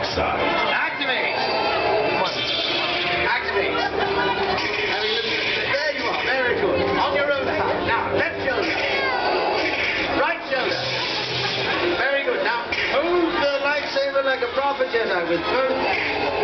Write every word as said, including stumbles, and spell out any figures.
dark side. Activate! Activate! There you are, very good. On your own side. Now, left shoulder. Right shoulder. Very good. Now, hold the lightsaber like a proper Jedi with both hands.